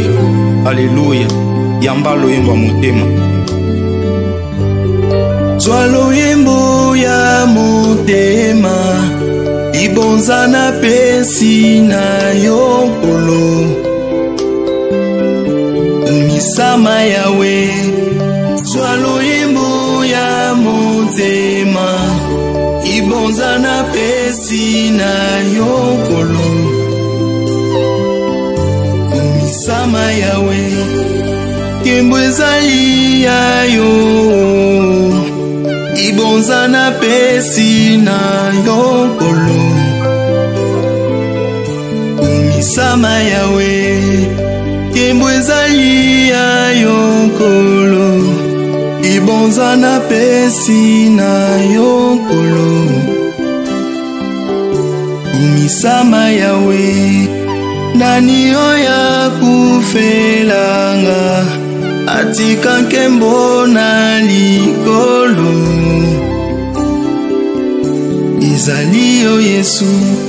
Alléluia. Yamba loyembo motema. Zwa loyembo ya motema. Ibonza na pesi na yokolo. Umisama yawe. Zwa loyembo ya motema. Ibonza na pesi na yokolo. Umisama yawe. Kembweza yayo. Ibonza na pesi na yokolo. Umisama yawe. Kembweza yayokolo. Ibonza na pesi na yokolo. Umisama yawe. Nani oya kufelanga. Atika nkembo na likolo. Izali o Yesu.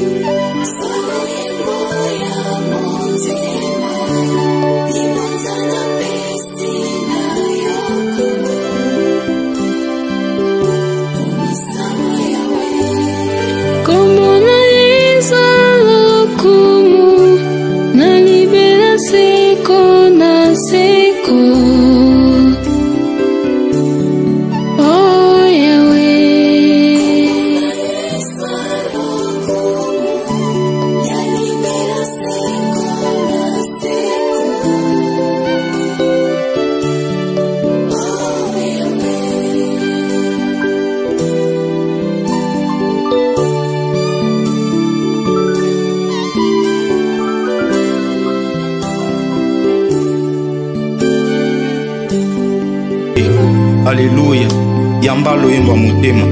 Alléluia. Yamba loyembo motema.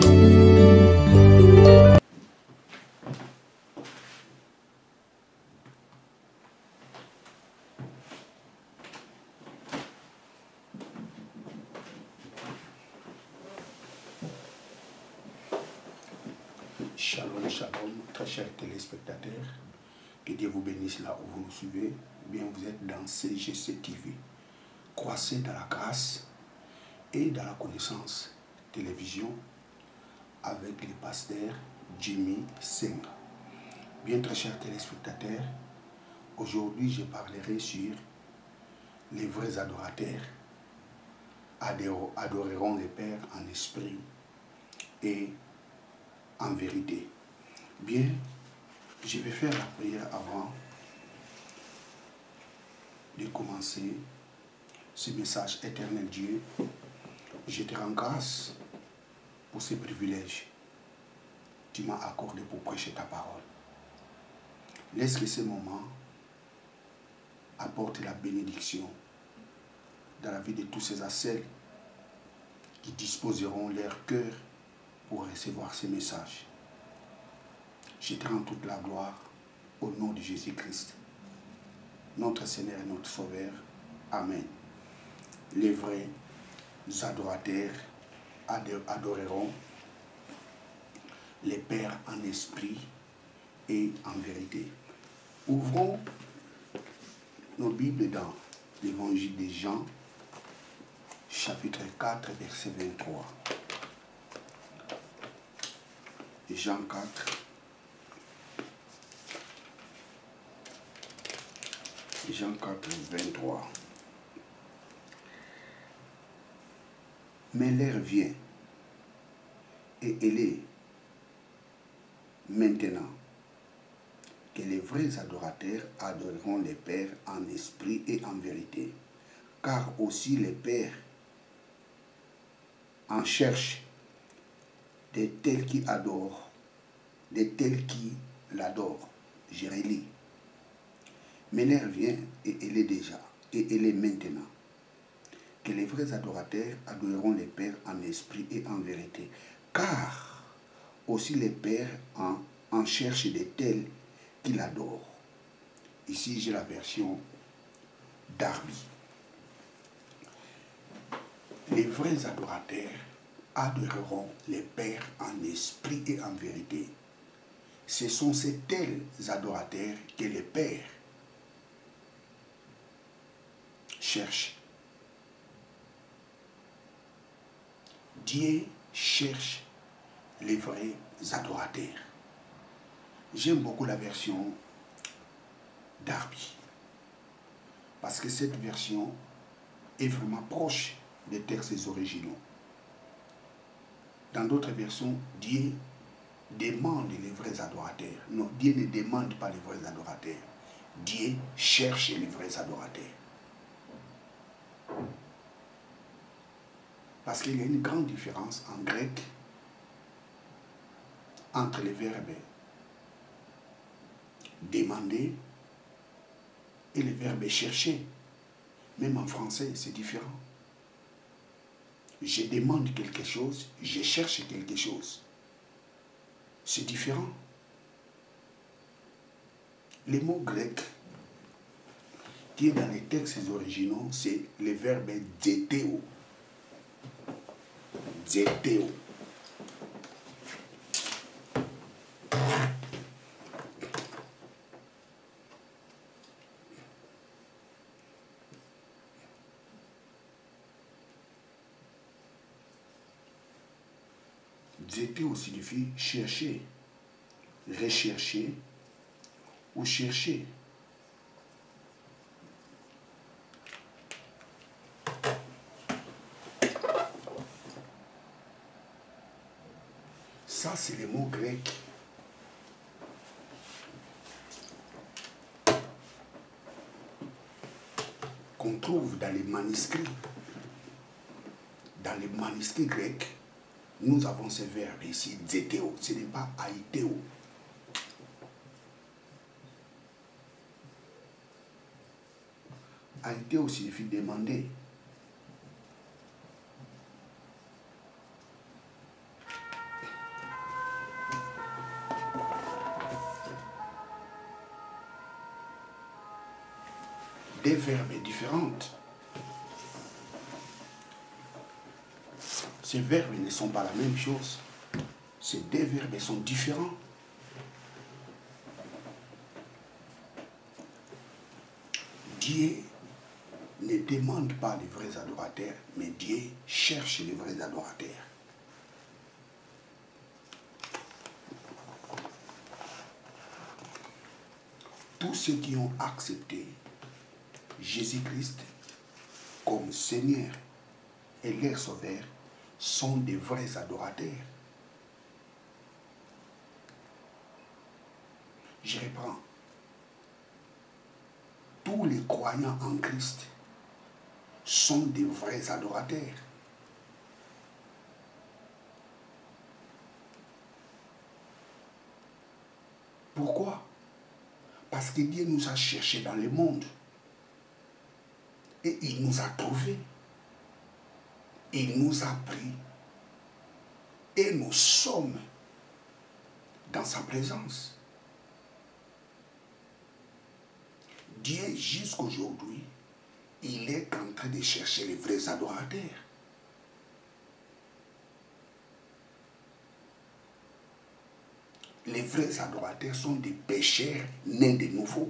Shalom, shalom, très chers téléspectateurs. Que Dieu vous bénisse là où vous nous suivez. Bien, vous êtes dans CGC TV. Croissez dans la grâce et dans la connaissance. Télévision avec le pasteur Jimmy Senga. Bien, très chers téléspectateurs, aujourd'hui je parlerai sur les vrais adorateurs adoreront le Père en esprit et en vérité. Bien, je vais faire la prière avant de commencer ce message. Éternel Dieu, je te rends grâce pour ce privilège que tu m'as accordé pour prêcher ta parole. Laisse que ce moment apporte la bénédiction dans la vie de tous ces celles qui disposeront leur cœur pour recevoir ces messages. Je te rends toute la gloire au nom de Jésus-Christ, notre Seigneur et notre Sauveur. Amen. Les vrais adorateurs adoreront les Pères en esprit et en vérité. Ouvrons nos Bibles dans l'évangile de Jean, chapitre 4, verset 23. Jean 4, Jean 4, 23. Mais l'heure vient, et elle est maintenant, que les vrais adorateurs adoreront les Pères en esprit et en vérité, car aussi les Pères en cherchent de tels qui adorent, de tels qui l'adorent. Je relis. Mais l'heure vient, et elle est déjà, et elle est maintenant, que les vrais adorateurs adoreront les Pères en esprit et en vérité, car aussi les Pères en cherchent de tels qui l'adorent. Ici, j'ai la version Darby. Les vrais adorateurs adoreront les Pères en esprit et en vérité. Ce sont ces tels adorateurs que les Pères cherche. Dieu cherche les vrais adorateurs. J'aime beaucoup la version Darby. Parce que cette version est vraiment proche des textes originaux. Dans d'autres versions, Dieu demande les vrais adorateurs. Non, Dieu ne demande pas les vrais adorateurs. Dieu cherche les vrais adorateurs. Parce qu'il y a une grande différence en grec entre les verbes demander et les verbes chercher. Même en français, c'est différent. Je demande quelque chose, je cherche quelque chose. C'est différent. Le mot grec qui est dans les textes originaux, c'est le verbe zeteo. Zeteo. Zeteo signifie chercher, rechercher ou chercher. Ça, c'est le mot grec. Qu'on trouve dans les manuscrits. Dans les manuscrits grecs, nous avons ce verbe ici, zeteo. Ce n'est pas aiteo. Aiteo signifie demander. Des verbes différents. Ces verbes ne sont pas la même chose. Ces deux verbes sont différents. Dieu ne demande pas les vrais adorateurs, mais Dieu cherche les vrais adorateurs. Tous ceux qui ont accepté Jésus-Christ comme Seigneur et leur Sauveur sont des vrais adorateurs. Je reprends. Tous les croyants en Christ sont des vrais adorateurs. Pourquoi? Parce que Dieu nous a cherchés dans le monde. Et il nous a trouvés. Il nous a pris. Et nous sommes dans sa présence. Dieu, jusqu'aujourd'hui, il est en train de chercher les vrais adorateurs. Les vrais adorateurs sont des pécheurs nés de nouveau.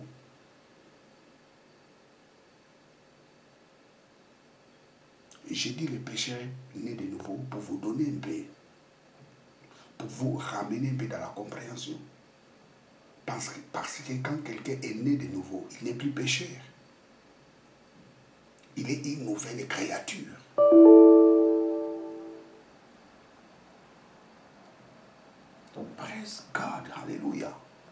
J'ai dit les pécheurs nés de nouveau pour vous donner un peu, pour vous ramener un peu dans la compréhension. Parce que quand quelqu'un est né de nouveau, il n'est plus pécheur. Il est une nouvelle créature. Praise God, alléluia.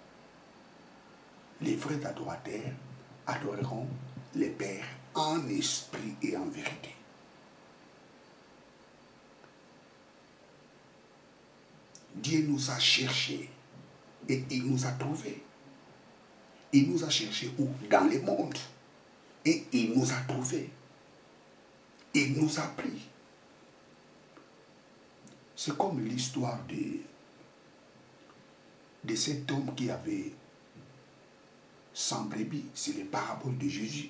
Les vrais adorateurs adoreront le Père en esprit et en vérité. Dieu nous a cherchés et il nous a trouvés. Il nous a cherchés où? Dans le monde. Et il nous a trouvés. Il nous a pris. C'est comme l'histoire de cet homme qui avait 100 brebis. C'est les paraboles de Jésus.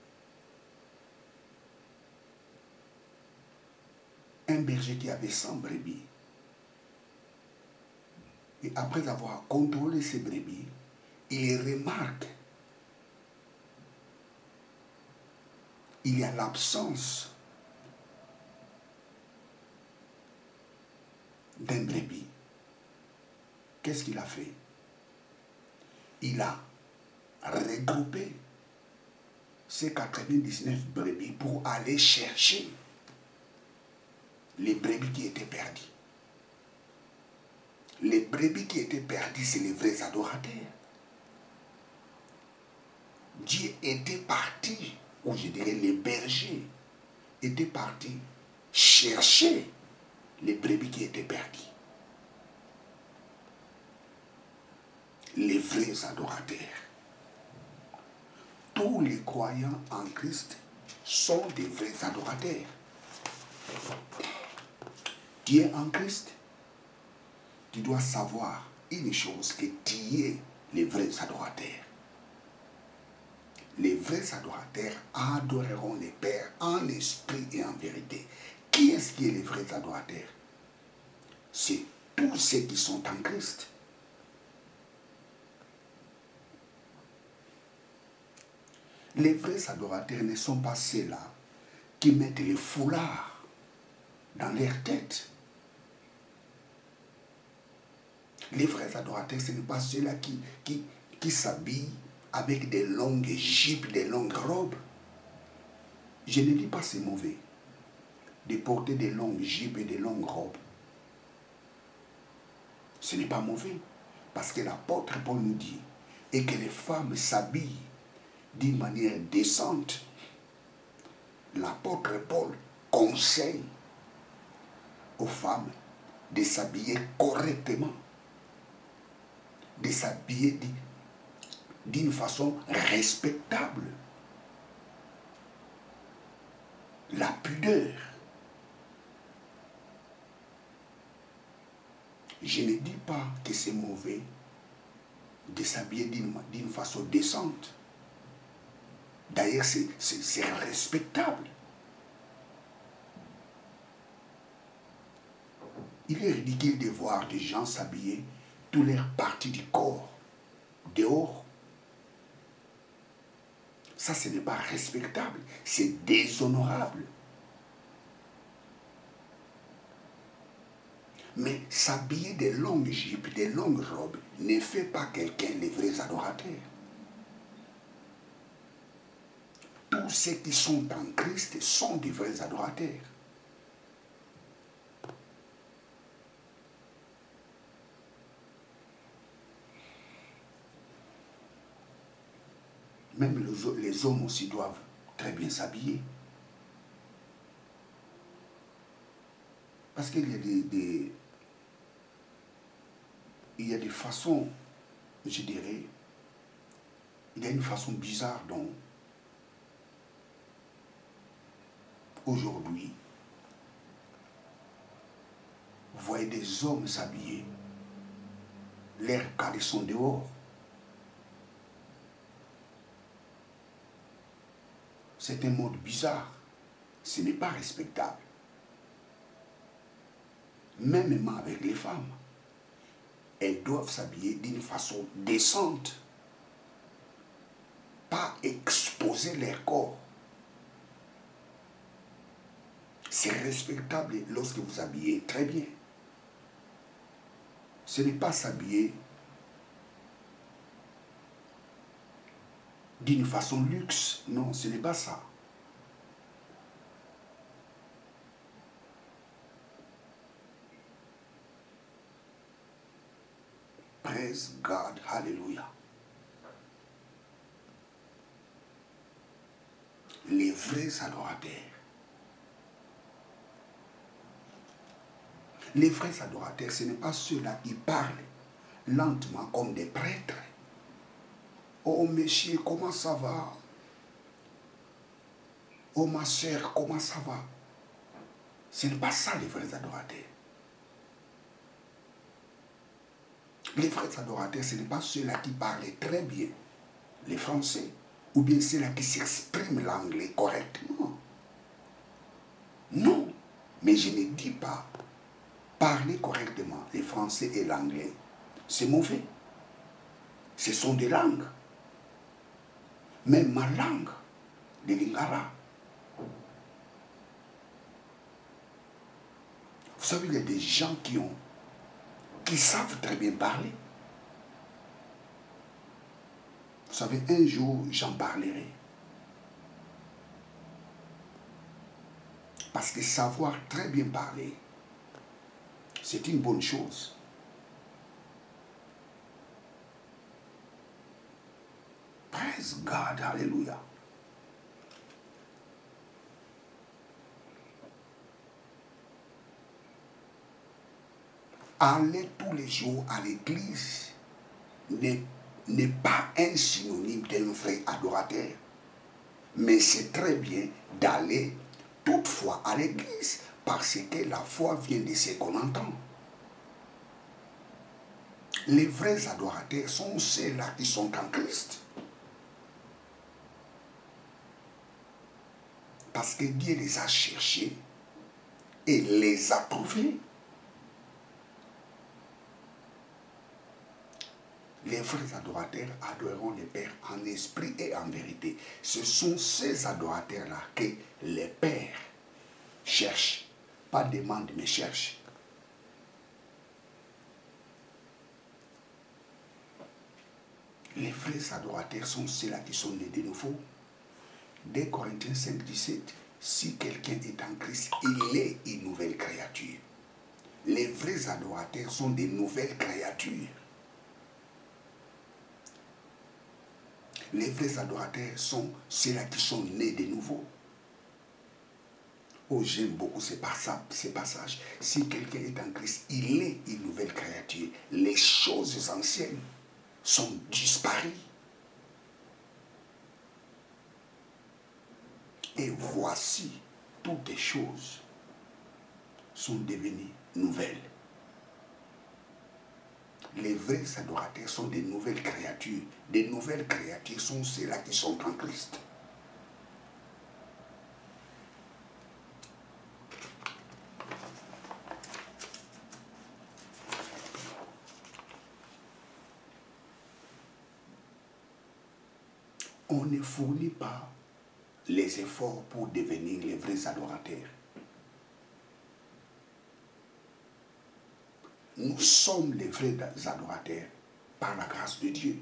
Un berger qui avait 100 brebis. Et après avoir contrôlé ces brebis, il il y a l'absence d'un brebis, qu'est-ce qu'il a fait? Il a regroupé ces 99 brebis pour aller chercher les brebis qui étaient perdus. Les brebis qui étaient perdus, c'est les vrais adorateurs. Dieu était parti, ou je dirais les bergers étaient partis chercher les brebis qui étaient perdus. Les vrais adorateurs. Tous les croyants en Christ sont des vrais adorateurs. Tu es en Christ, tu dois savoir une chose, que tu es les vrais adorateurs. Les vrais adorateurs adoreront les Pères en esprit et en vérité. Qui est-ce qui est les vrais adorateurs? C'est tous ceux qui sont en Christ. Les vrais adorateurs ne sont pas ceux-là qui mettent les foulards dans leur tête. Les vrais adorateurs, ce n'est pas ceux-là qui s'habillent avec des longues jupes, des longues robes. Je ne dis pas c'est mauvais de porter des longues jupes et des longues robes. Ce n'est pas mauvais, parce que l'apôtre Paul nous dit et que les femmes s'habillent d'une manière décente. L'apôtre Paul conseille aux femmes de s'habiller correctement, de s'habiller d'une façon respectable. La pudeur. Je ne dis pas que c'est mauvais de s'habiller d'une façon décente. D'ailleurs, c'est respectable. Il est ridicule de voir des gens s'habiller toutes leurs parties du corps dehors. Ça, ce n'est pas respectable, c'est déshonorable. Mais s'habiller de longues jupes, de longues robes, ne fait pas quelqu'un les vrais adorateurs. Tous ceux qui sont en Christ sont des vrais adorateurs. Même les hommes aussi doivent très bien s'habiller. Parce qu'il y a il y a des façons, je dirais, il y a une façon bizarre dont aujourd'hui, vous voyez des hommes s'habiller, leurs caleçons dehors. C'est un mode bizarre. Ce n'est pas respectable. Même avec les femmes, elles doivent s'habiller d'une façon décente. Pas exposer leur corps. C'est respectable lorsque vous habillez très bien. Ce n'est pas s'habiller d'une façon luxe. Non, ce n'est pas ça. Praise God, hallelujah. Les vrais adorateurs. Les vrais adorateurs, ce n'est pas ceux-là qui parlent lentement comme des prêtres. Oh monsieur, comment ça va? Oh ma soeur, comment ça va? Ce n'est pas ça les vrais adorateurs. Les vrais adorateurs, ce n'est pas ceux-là qui parlent très bien les français, ou bien ceux-là qui s'expriment l'anglais correctement. Non, mais je ne dis pas parler correctement les français et l'anglais. C'est mauvais. Ce sont des langues. Même ma langue, le lingala, savez, il y a des gens qui savent très bien parler. Vous savez, un jour, j'en parlerai. Parce que savoir très bien parler, c'est une bonne chose. Praise God, hallelujah. Aller tous les jours à l'église n'est pas un synonyme d'un vrai adorateur. Mais c'est très bien d'aller toutefois à l'église parce que la foi vient de ce qu'on entend. Les vrais adorateurs sont ceux-là qui sont en Christ. Parce que Dieu les a cherchés et les a trouvés. Les vrais adorateurs adoreront le Père en esprit et en vérité. Ce sont ces adorateurs-là que les pères cherchent. Pas demandent, mais cherchent. Les vrais adorateurs sont ceux-là qui sont nés de nouveau. 2 Corinthiens 5, 17. Si quelqu'un est en Christ, il est une nouvelle créature. Les vrais adorateurs sont des nouvelles créatures. Les vrais adorateurs sont ceux-là qui sont nés de nouveau. Oh, j'aime beaucoup ces passages. Si quelqu'un est en Christ, il est une nouvelle créature. Les choses anciennes sont disparues. Et voici, toutes les choses sont devenues nouvelles. Les vrais adorateurs sont des nouvelles créatures. Des nouvelles créatures sont ceux-là qui sont en Christ. On ne fournit pas les efforts pour devenir les vrais adorateurs. Nous sommes les vrais adorateurs par la grâce de Dieu.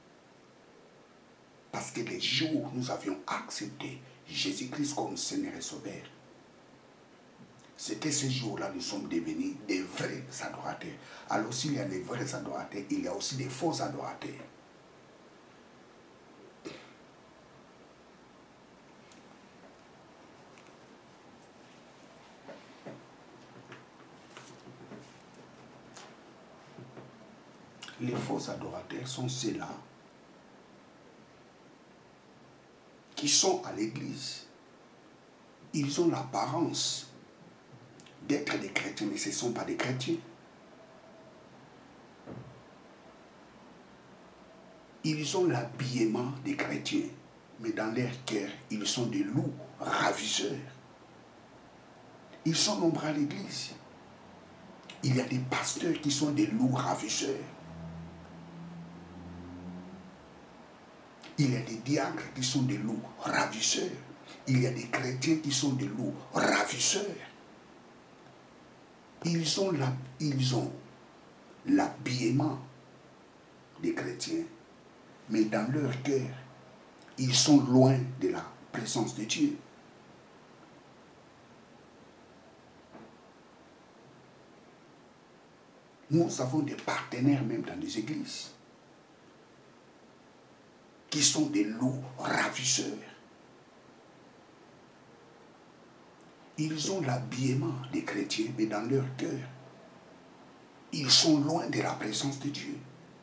Parce que les jours où nous avions accepté Jésus-Christ comme Seigneur et Sauveur, c'était ces jours-là que nous sommes devenus des vrais adorateurs. Alors s'il y a des vrais adorateurs, il y a aussi des faux adorateurs. Les faux adorateurs sont ceux-là qui sont à l'église. Ils ont l'apparence d'être des chrétiens, mais ce ne sont pas des chrétiens. Ils ont l'habillement des chrétiens, mais dans leur cœur, ils sont des loups ravisseurs. Ils sont nombreux à l'église. Il y a des pasteurs qui sont des loups ravisseurs. Il y a des diacres qui sont des loups ravisseurs. Il y a des chrétiens qui sont des loups ravisseurs. Ils ont l'habillement des chrétiens, mais dans leur cœur, ils sont loin de la présence de Dieu. Nous avons des partenaires même dans les églises qui sont des loups ravisseurs. Ils ont l'habillement des chrétiens, mais dans leur cœur, ils sont loin de la présence de Dieu.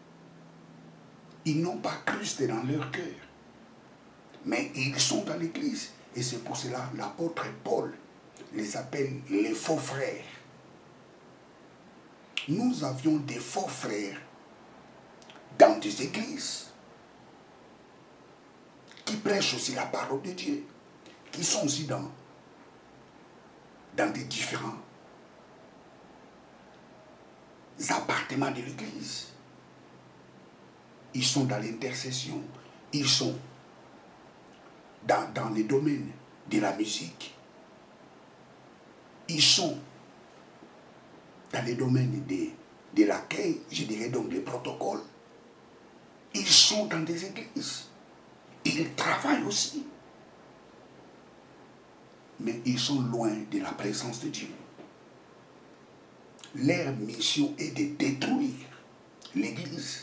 Ils n'ont pas Christ dans leur cœur, mais ils sont dans l'église. Et c'est pour cela que l'apôtre Paul les appelle les faux frères. Nous avions des faux frères dans des églises qui prêchent aussi la parole de Dieu, qui sont aussi dans des différents appartements de l'église. Ils sont dans l'intercession, ils sont dans les domaines de la musique, ils sont dans les domaines de l'accueil, je dirais donc les protocoles, ils sont dans des églises. Ils travaillent aussi. Mais ils sont loin de la présence de Dieu. Leur mission est de détruire l'église.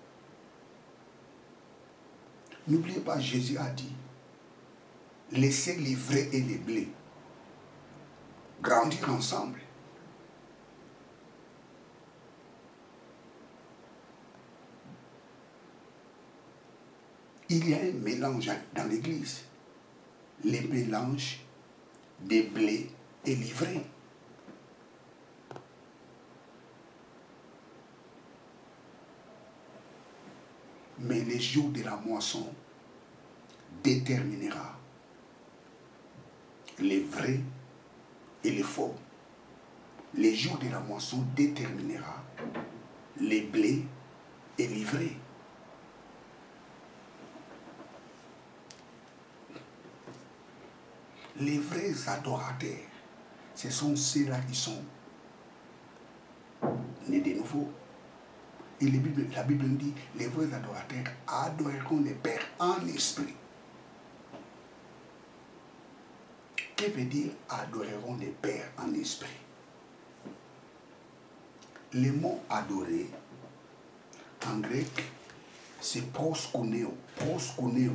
N'oubliez pas, Jésus a dit, laissez les vrais et les blés grandir ensemble. Il y a un mélange dans l'église. Les mélanges des blés et l'ivraie. Mais les jours de la moisson déterminera les vrais et les faux. Les jours de la moisson déterminera les blés et l'ivraie. Les vrais adorateurs, ce sont ceux-là qui sont nés de nouveau. Et la Bible dit, les vrais adorateurs adoreront le Père en esprit. Que veut dire adoreront le Père en esprit? Le mot adorer, en grec, c'est proskuneo. Proskuneo.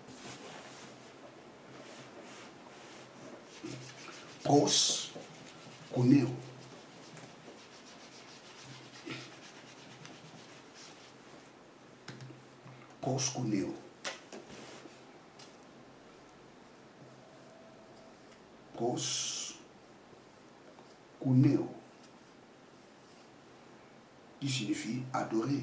Proskuneo. Proskuneo. Proskuneo. Qui signifie adorer.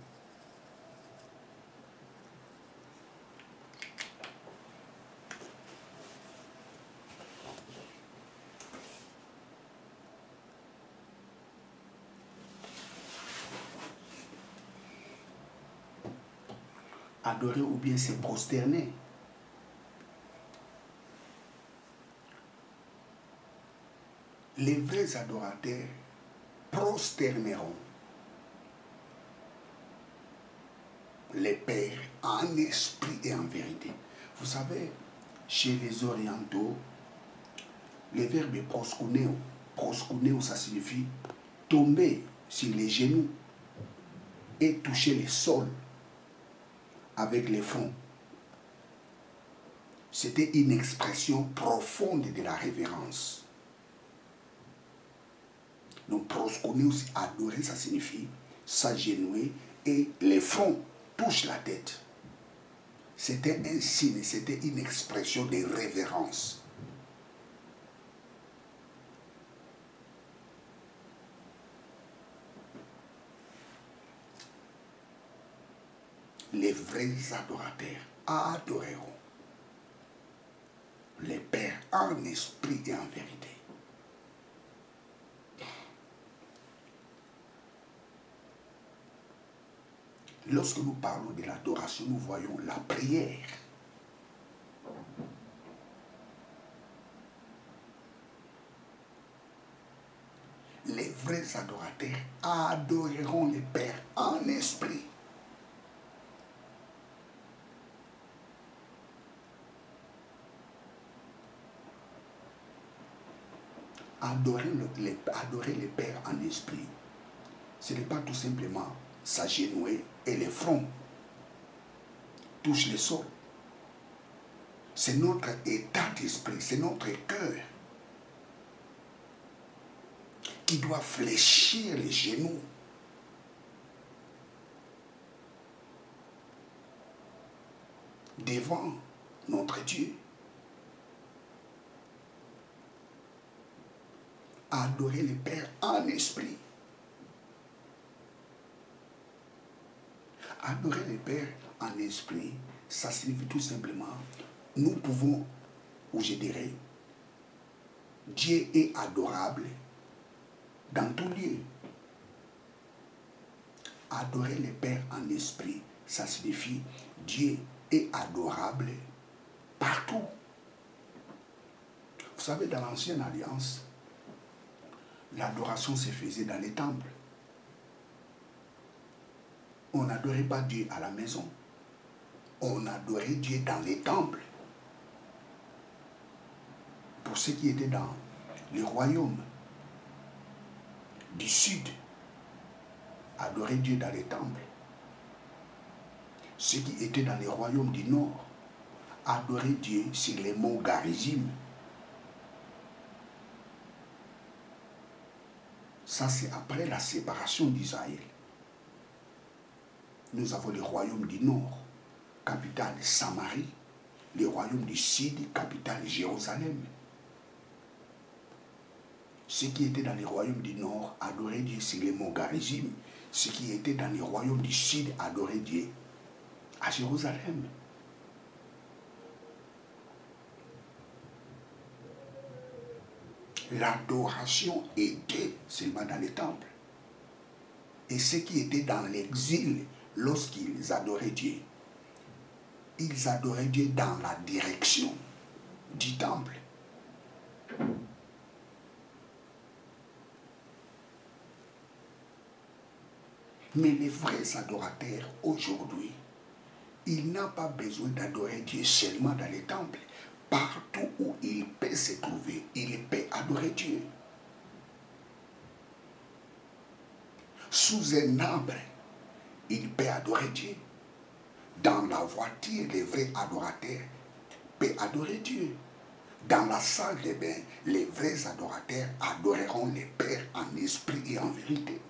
Adorer ou bien se prosterner. Les vrais adorateurs prosterneront les pères en esprit et en vérité. Vous savez, chez les orientaux, le verbe proskuneo, proskuneo, ça signifie tomber sur les genoux et toucher le sol avec les fronts. C'était une expression profonde de la révérence. Donc proskuneo, adorer, ça signifie s'agenouiller et les fronts touchent la tête. C'était un signe, c'était une expression de révérence. Les vrais adorateurs adoreront les pères en esprit et en vérité. Lorsque nous parlons de l'adoration, nous voyons la prière. Les vrais adorateurs adoreront le Père en esprit. Adorer le Père en esprit, ce n'est pas tout simplement s'agenouiller et les fronts touchent le sol. C'est notre état d'esprit, c'est notre cœur qui doit fléchir les genoux. Devant notre Dieu. Adorer le Père en esprit. Adorer le Père en esprit, ça signifie tout simplement, nous pouvons, ou je dirais, Dieu est adorable dans tout lieu. Adorer le Père en esprit, ça signifie Dieu est adorable partout. Vous savez, dans l'Ancienne Alliance, l'adoration se faisait dans les temples. On n'adorait pas Dieu à la maison. On adorait Dieu dans les temples. Pour ceux qui étaient dans le royaume du sud, adoraient Dieu dans les temples. Ceux qui étaient dans les royaumes du nord, adoraient Dieu sur les monts Garizim. Ça, c'est après la séparation d'Israël. Nous avons le royaume du nord, capitale Samarie, le royaume du sud, capitale Jérusalem. Ceux qui étaient dans les royaumes du nord adoraient Dieu sur les monts Garizim. Ceux qui étaient dans les royaumes du sud adoraient Dieu à Jérusalem. L'adoration était seulement dans les temples. Et ceux qui étaient dans l'exil, lorsqu'ils adoraient Dieu, ils adoraient Dieu dans la direction du temple. Mais les vrais adorateurs aujourd'hui, ils n'ont pas besoin d'adorer Dieu seulement dans les temples. Partout où il peut se trouver, il peut adorer Dieu. Sous un arbre, il peut adorer Dieu. Dans la voiture, les vrais adorateurs peuvent adorer Dieu. Dans la salle de bain, les vrais adorateurs adoreront le Père en esprit et en vérité.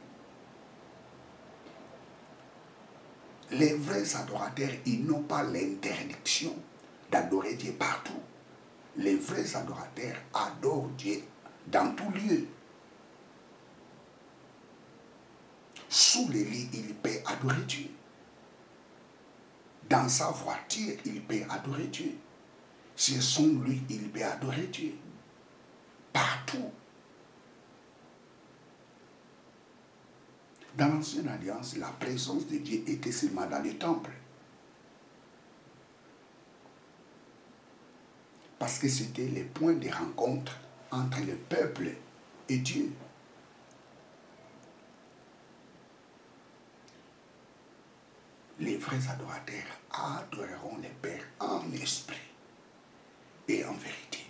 Les vrais adorateurs, ils n'ont pas l'interdiction d'adorer Dieu partout. Les vrais adorateurs adorent Dieu dans tout lieu. Sous les lits, il peut adorer Dieu. Dans sa voiture, il peut adorer Dieu. Sur son lit, il peut adorer Dieu. Partout. Dans l'Ancienne Alliance, la présence de Dieu était seulement dans les temples. Parce que c'était le point de rencontre entre le peuple et Dieu. Les vrais adorateurs adoreront le Père en esprit et en vérité.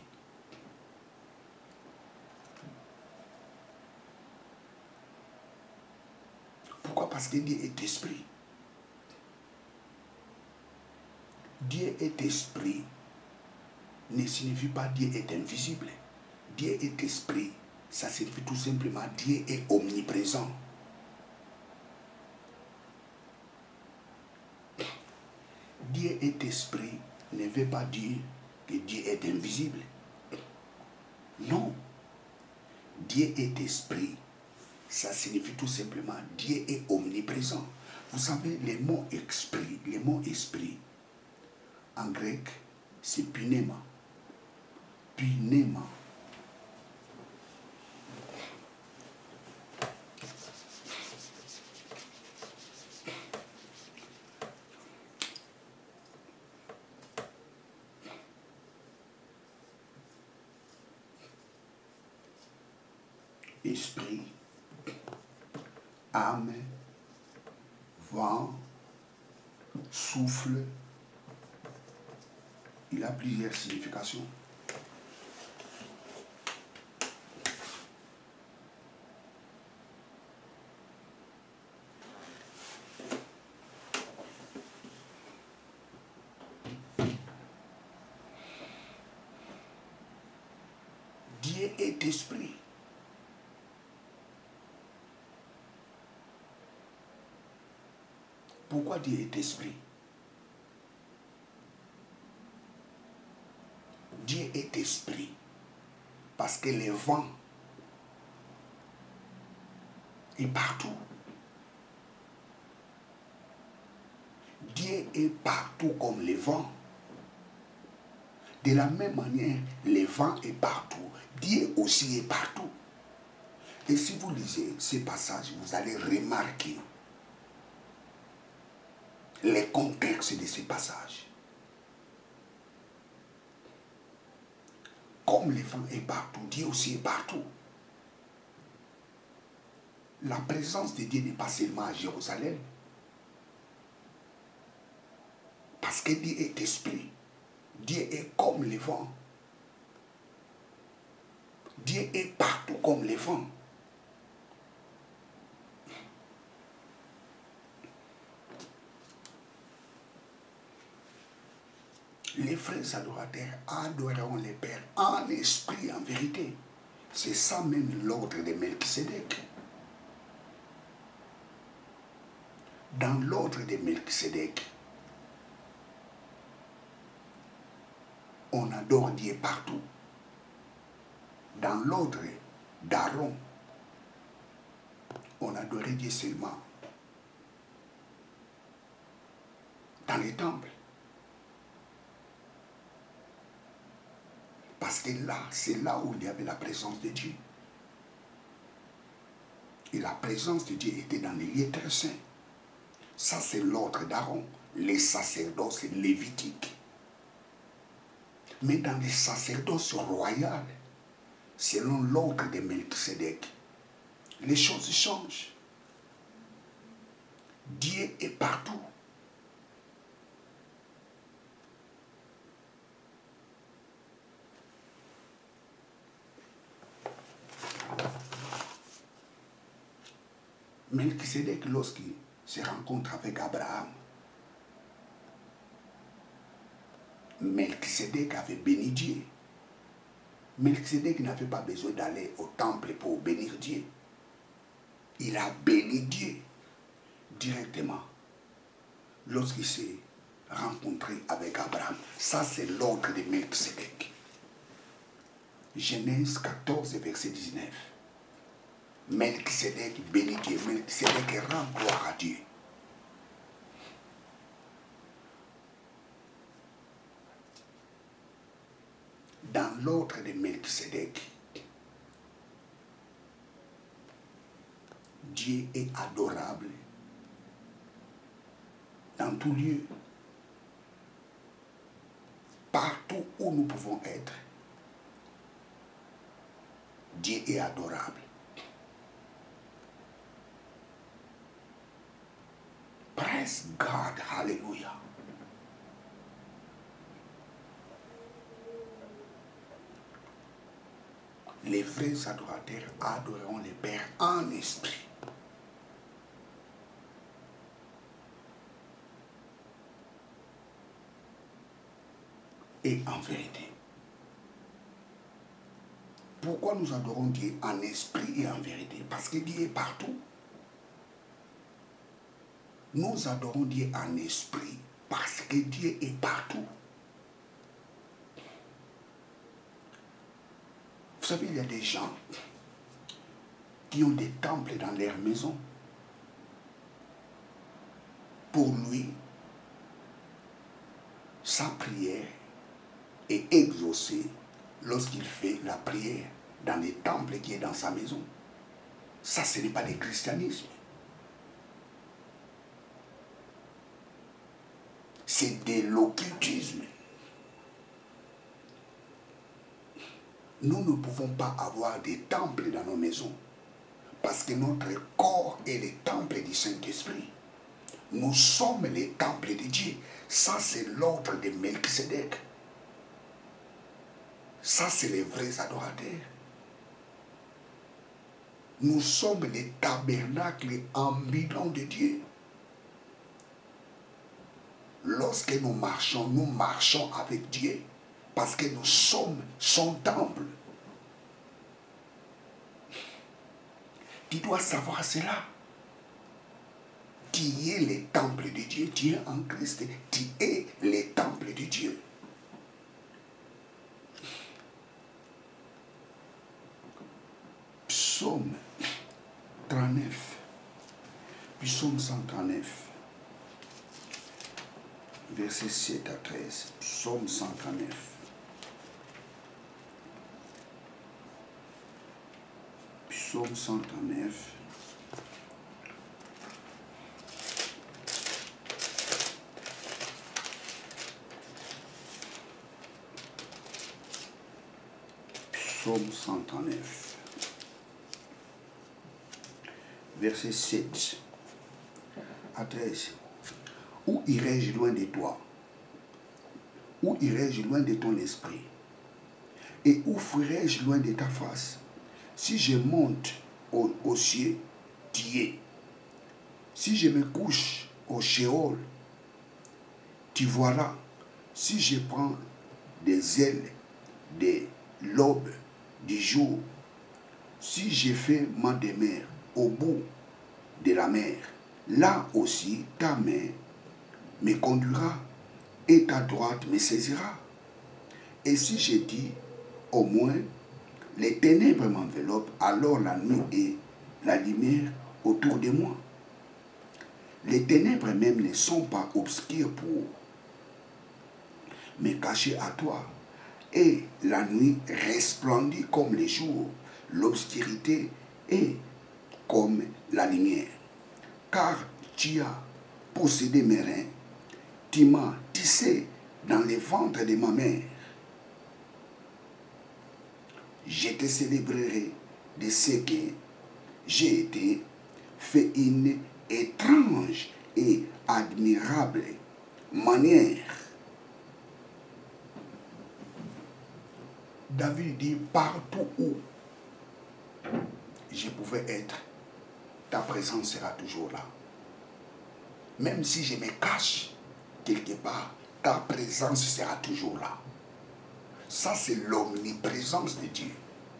Pourquoi? Parce que Dieu est esprit. Dieu est esprit ne signifie pas Dieu est invisible. Dieu est esprit. Ça signifie tout simplement Dieu est omniprésent. Dieu est esprit ne veut pas dire que Dieu est invisible. Non. Dieu est esprit. Ça signifie tout simplement Dieu est omniprésent. Vous savez, le mot esprit, en grec, c'est pneuma. Pneuma. Esprit, âme, vent, souffle. Il a plusieurs significations. Dieu est esprit. Pourquoi Dieu est esprit? Dieu est esprit parce que le vent est partout. Dieu est partout comme le vent. De la même manière, le vent est partout. Dieu aussi est partout. Et si vous lisez ces passages, vous allez remarquer les contextes de ces passages. Comme le vent est partout, Dieu aussi est partout. la présence de Dieu n'est pas seulement à Jérusalem. Parce que Dieu est esprit. Dieu est comme le vent. Dieu est partout comme le vent. Les frères adorateurs adoreront le Père en esprit, en vérité. C'est ça même l'ordre de Melchisédek. Dans l'ordre de Melchisédek, on adore Dieu partout. Dans l'ordre d'Aaron, on adorait Dieu seulement dans les temples. Parce que là, c'est là où il y avait la présence de Dieu. Et la présence de Dieu était dans les lieux très saints. Ça, c'est l'ordre d'Aaron, les sacerdoces lévitiques. Mais dans les sacerdoces royales, selon l'ordre de Melchisédek, les choses changent. Dieu est partout. Melchisédek, lorsqu'il se rencontre avec Abraham, Melchisédek avait béni Dieu. Melchisédek n'avait pas besoin d'aller au temple pour bénir Dieu. Il a béni Dieu directement lorsqu'il s'est rencontré avec Abraham. Ça, c'est l'ordre de Melchisédek. Genèse 14, verset 19. Melchisédek bénit Dieu. Melchisédek rend gloire à Dieu. Dans l'ordre de Melchisédek, Dieu est adorable dans tout lieu. Partout où nous pouvons être, Dieu est adorable. Praise God, hallelujah. Les vrais adorateurs adoreront le Père en esprit. Et en vérité. Pourquoi nous adorons Dieu en esprit et en vérité? Parce que Dieu est partout. Nous adorons Dieu en esprit parce que Dieu est partout. Vous savez, il y a des gens qui ont des temples dans leur maison. Pour lui, sa prière est exaucée lorsqu'il fait la prière dans les temples qui est dans sa maison. Ça, ce n'est pas le christianisme. C'est de l'occultisme. Nous ne pouvons pas avoir des temples dans nos maisons parce que notre corps est le temple du Saint-Esprit. Nous sommes les temples de Dieu. Ça, c'est l'ordre de Melchisédek. Ça, c'est les vrais adorateurs. Nous sommes les tabernacles ambulants de Dieu. Lorsque nous marchons avec Dieu parce que nous sommes son temple. Tu dois savoir cela. Tu es le temple de Dieu, tu es en Christ, tu es le temple de Dieu. Psaume 39, Psaume 139, versets 7 à 13, Psaume 139. Psaume 139. Psaume 139. verset 7 à 13. Où irai-je loin de toi? Où irai-je loin de ton esprit? Et où fuirai-je loin de ta face? Si je monte aux cieux, tu y es. Si je me couche au Sheol, tu verras. Si je prends des ailes de l'aube du jour, si je fais ma demeure au bout de la mer, là aussi ta main me conduira et ta droite me saisira. Et si je dis au moins les ténèbres m'enveloppent, alors la nuit et la lumière autour de moi. Les ténèbres même ne sont pas obscures pour me cacher à toi. Et la nuit resplendit comme le jour, l'obscurité est comme la lumière. Car tu as possédé mes reins, tu m'as tissé dans les ventres de ma mère. Je te célébrerai de ce que j'ai été fait une étrange et admirable manière. David dit, partout où je pouvais être, ta présence sera toujours là. Même si je me cache quelque part, ta présence sera toujours là. Ça, c'est l'omniprésence de Dieu.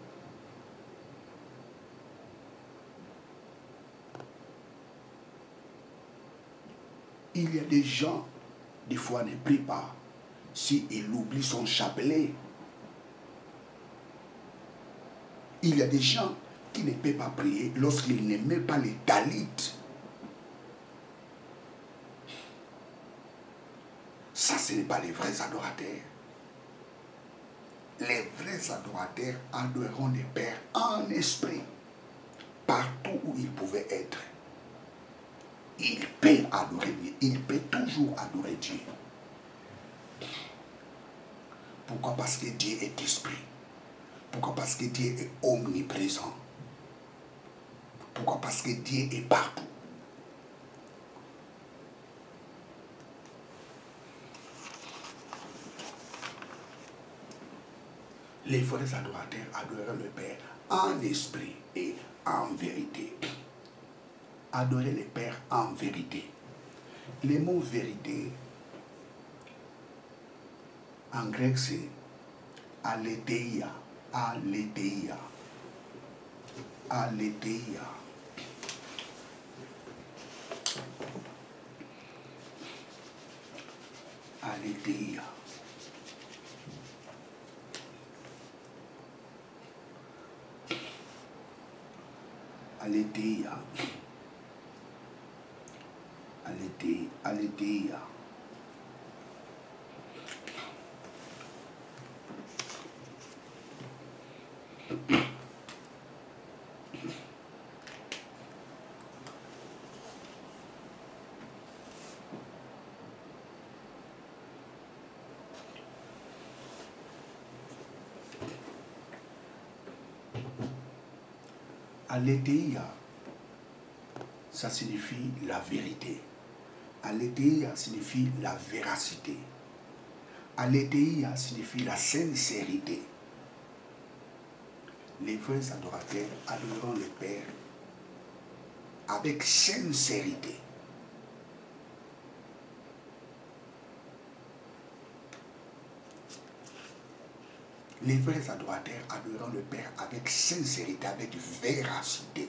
Il y a des gens, des fois, ne prient pas s'il oublie son chapelet. Il y a des gens qui ne peuvent pas prier lorsqu'ils ne mettent pas les talits. Ça, ce n'est pas les vrais adorateurs. Les vrais adorateurs adoreront le Père en esprit, partout où ils pouvaient être. Il peut adorer Dieu, il peut toujours adorer Dieu. Pourquoi? Parce que Dieu est esprit. Pourquoi? Parce que Dieu est omniprésent. Pourquoi? Parce que Dieu est partout. Les vrais adorateurs adoreront le Père en esprit et en vérité. Adorer le Père en vérité. Le mot vérité, en grec, c'est aletheia. Aletheia. Aletheia. Aletheia. Aletheia. Aletheia. Aletheia, ça signifie la vérité. Aletheia signifie la véracité. Aletheia signifie la sincérité. Les vrais adorateurs adoreront le Père avec sincérité. Les vrais adorateurs adoreront le Père avec sincérité, avec véracité.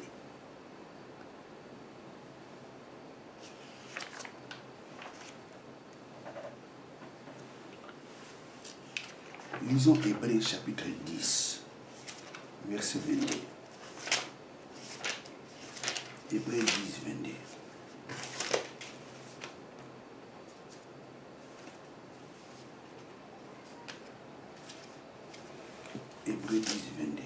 Lisons Hébreux chapitre 10, verset 22. Hébreux 10, 22. Hébreux 10, 22.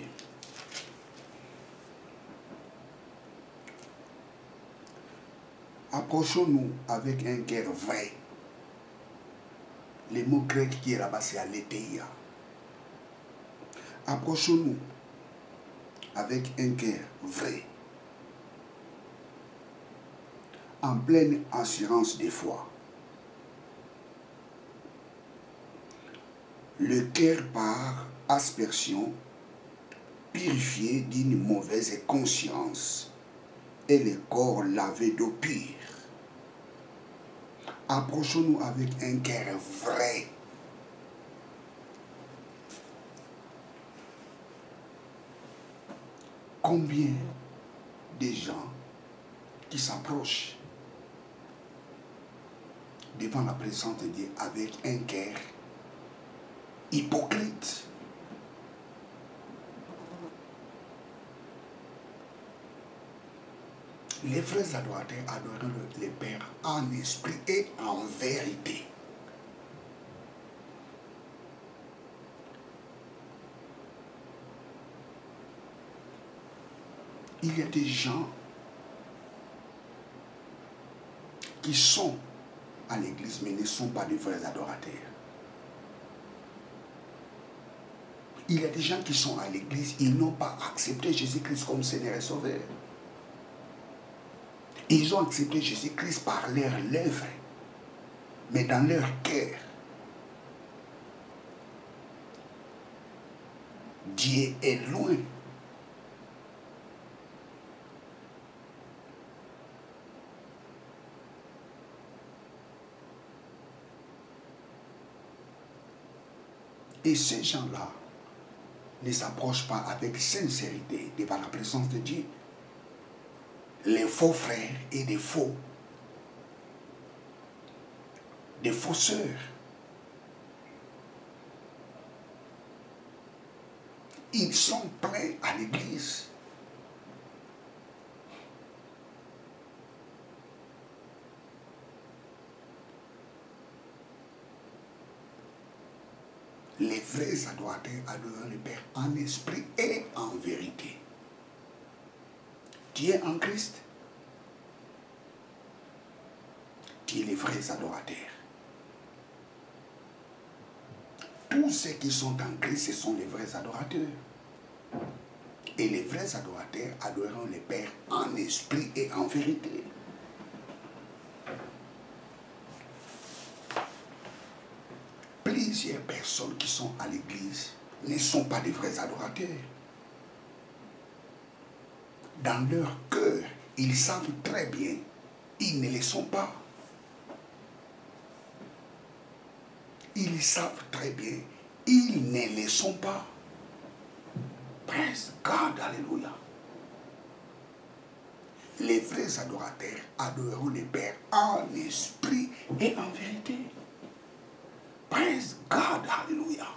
Approchons-nous avec un cœur vrai. Le mot grec qui est là-bas, c'est aletheia. Approchons-nous avec un cœur vrai. en pleine assurance de foi. Le cœur par aspersion, purifié d'une mauvaise conscience, et le corps lavé d'eau pure. Approchons-nous avec un cœur vrai. Combien de gens qui s'approchent devant la présence de Dieu avec un cœur hypocrite. Les frères adorateurs adorent le Père en esprit et en vérité. Il y a des gens qui sont à l'église mais ne sont pas des vrais adorateurs. Il y a des gens qui sont à l'église, ils n'ont pas accepté Jésus-Christ comme Seigneur et Sauveur. Ils ont accepté Jésus-Christ par leur lèvres, mais dans leur cœur, Dieu est loin. Et ces gens-là ne s'approchent pas avec sincérité devant la présence de Dieu. Les faux frères et des faux sœurs, ils sont prêts à l'église. Les vrais adorateurs adorent le Père en esprit et en vérité. Tu es en Christ. Tu es les vrais adorateurs. Tous ceux qui sont en Christ, ce sont les vrais adorateurs. Et les vrais adorateurs adoreront le Père en esprit et en vérité. Plusieurs personnes qui sont à l'église ne sont pas des vrais adorateurs. Dans leur cœur, ils savent très bien, ils ne le sont pas. Ils savent très bien, ils ne le sont pas. Praise God, alléluia. Les vrais adorateurs adoreront le Père en esprit et en vérité. Praise God, alléluia.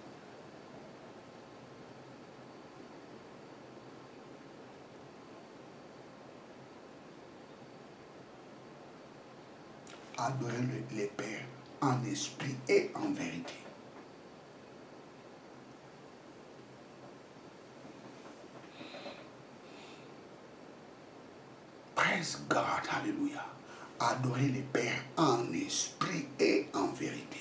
Adorer le Père en esprit et en vérité. Praise God, alléluia. Adorer le Père en esprit et en vérité.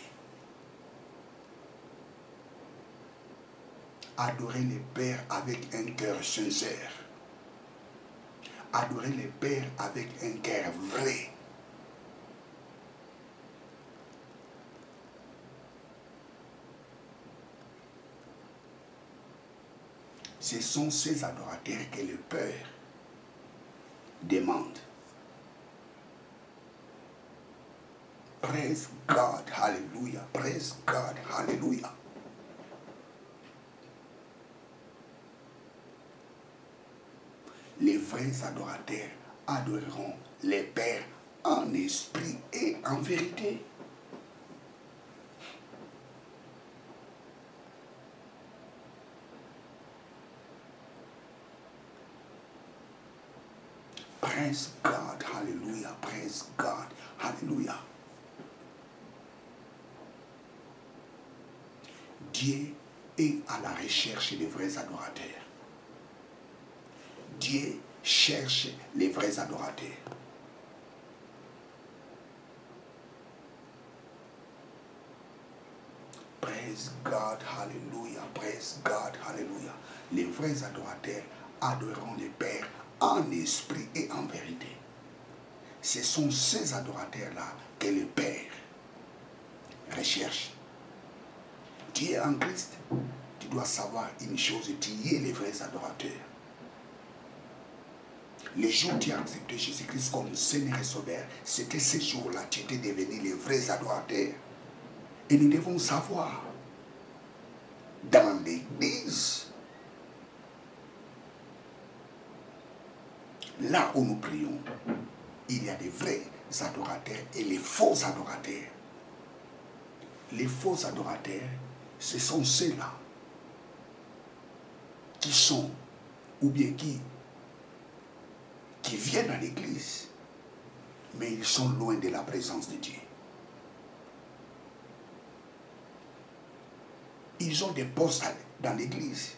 Adorer le Père avec un cœur sincère. Adorer le Père avec un cœur vrai. Ce sont ces adorateurs que le Père demande. Praise God, hallelujah. Praise God, hallelujah. Les vrais adorateurs adoreront les Pères en esprit et en vérité. Praise God, hallelujah. Praise God, hallelujah. Dieu est à la recherche des vrais adorateurs. Dieu cherche les vrais adorateurs. Praise God, hallelujah. Praise God, hallelujah. Les vrais adorateurs adoreront le Père en esprit et en vérité. Ce sont ces adorateurs-là que le Père recherche. Tu es en Christ, tu dois savoir une chose, tu es les vrais adorateurs. Les jours où tu as accepté Jésus-Christ comme Seigneur et Sauveur, c'était ces jours-là que tu étais devenu les vrais adorateurs. Et nous devons savoir, dans l'église, là où nous prions, il y a des vrais adorateurs et les faux adorateurs. Les faux adorateurs, ce sont ceux-là qui sont, ou bien qui viennent à l'église, mais ils sont loin de la présence de Dieu. Ils ont des postes dans l'église.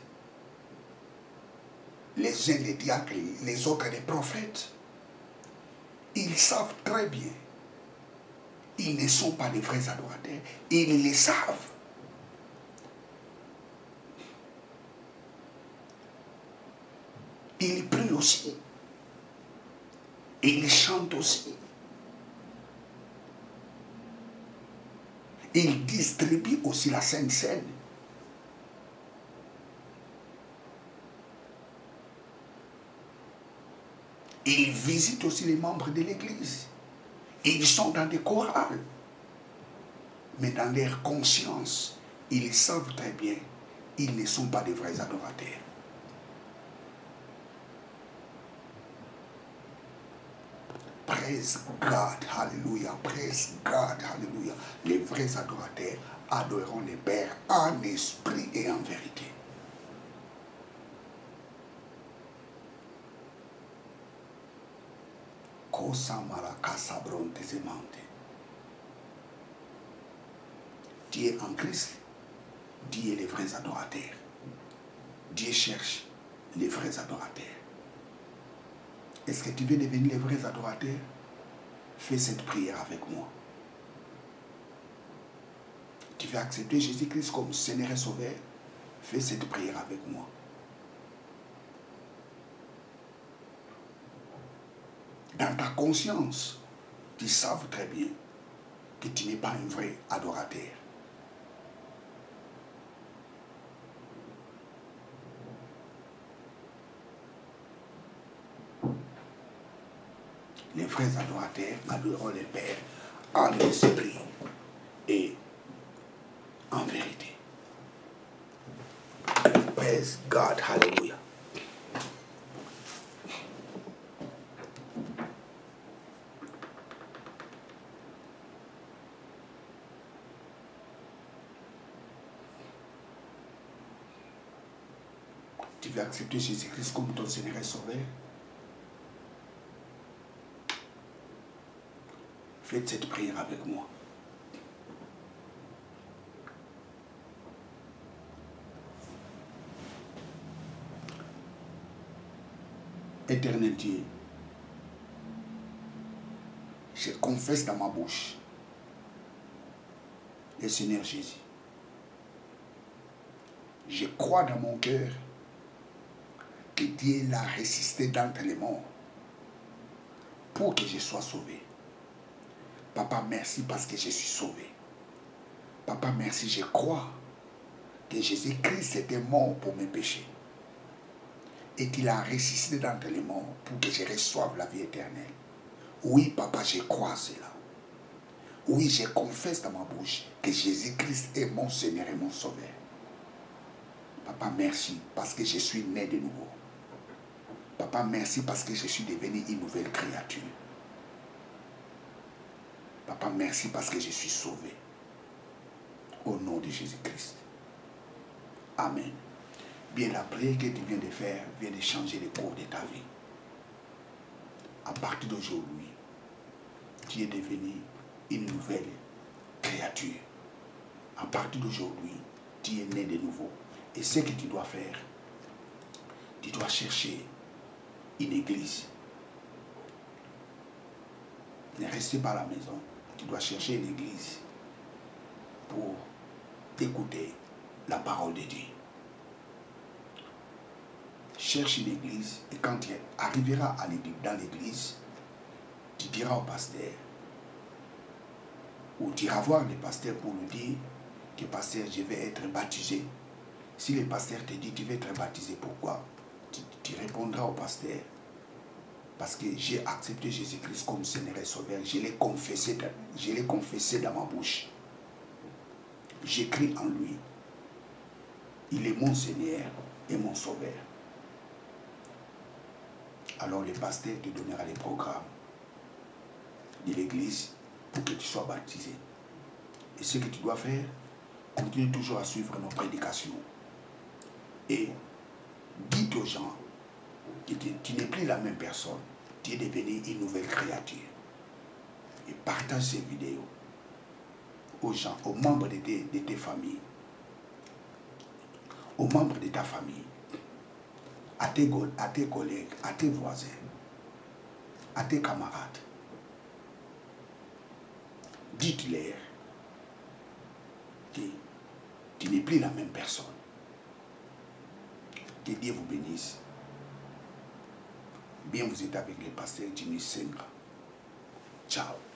Les uns les diacres, les autres les prophètes. Ils savent très bien. Ils ne sont pas des vrais adorateurs. Ils le savent. Ils prient aussi. Ils chantent aussi. Ils distribuent aussi la Sainte Seine. Ils visitent aussi les membres de l'église. Ils sont dans des chorales. Mais dans leur conscience, ils savent très bien, ils ne sont pas des vrais adorateurs. Praise God, hallelujah, praise God, hallelujah. Les vrais adorateurs adoreront le Père en esprit et en vérité. Dieu en Christ, Dieu est les vrais adorateurs. Dieu cherche les vrais adorateurs. Est-ce que tu veux devenir les vrais adorateurs? Fais cette prière avec moi. Tu veux accepter Jésus-Christ comme Seigneur et Sauveur? Fais cette prière avec moi. Dans ta conscience, tu savent très bien que tu n'es pas un vrai adorateur. Les vrais adorateurs adoreront le Père en esprit et en vérité. Praise God, hallelujah. Tu veux accepter Jésus-Christ comme ton Seigneur et Sauveur? Faites cette prière avec moi. Éternel Dieu, je confesse dans ma bouche le Seigneur Jésus. Je crois dans mon cœur que Dieu l'a ressuscité d'entre les morts pour que je sois sauvé. Papa, merci parce que je suis sauvé. Papa, merci, je crois que Jésus-Christ était mort pour mes péchés et qu'il a ressuscité d'entre les morts pour que je reçoive la vie éternelle. Oui, papa, je crois cela. Oui, je confesse dans ma bouche que Jésus-Christ est mon Seigneur et mon Sauveur. Papa, merci parce que je suis né de nouveau. Papa, merci parce que je suis devenu une nouvelle créature. Papa, merci parce que je suis sauvé. Au nom de Jésus-Christ. Amen. Bien, la prière que tu viens de faire vient de changer le cours de ta vie. À partir d'aujourd'hui, tu es devenu une nouvelle créature. À partir d'aujourd'hui, tu es né de nouveau. Et ce que tu dois faire, tu dois chercher une église. Ne restez pas à la maison. Tu dois chercher une église pour écouter la parole de Dieu. Cherche une église et quand tu arriveras dans l'église, tu diras au pasteur, ou tu iras voir le pasteur pour lui dire que pasteur, je vais être baptisé. Si le pasteur te dit, tu veux être baptisé, pourquoi? Tu répondras au pasteur, parce que j'ai accepté Jésus-Christ comme Seigneur et Sauveur. Je l'ai confessé dans ma bouche. J'ai cru en lui. Il est mon Seigneur et mon Sauveur. Alors le pasteur te donnera les programmes de l'église pour que tu sois baptisé. Et ce que tu dois faire, continue toujours à suivre nos prédications. Et dis aux gens que tu n'es plus la même personne. Tu es devenu une nouvelle créature. Et partage ces vidéos aux gens, aux membres de tes familles, aux membres de ta famille, à tes collègues, à tes voisins, à tes camarades. Dites-leur que tu n'es plus la même personne. Que Dieu vous bénisse. Bien, vous êtes avec le pasteur Jimmy Senga. Ciao.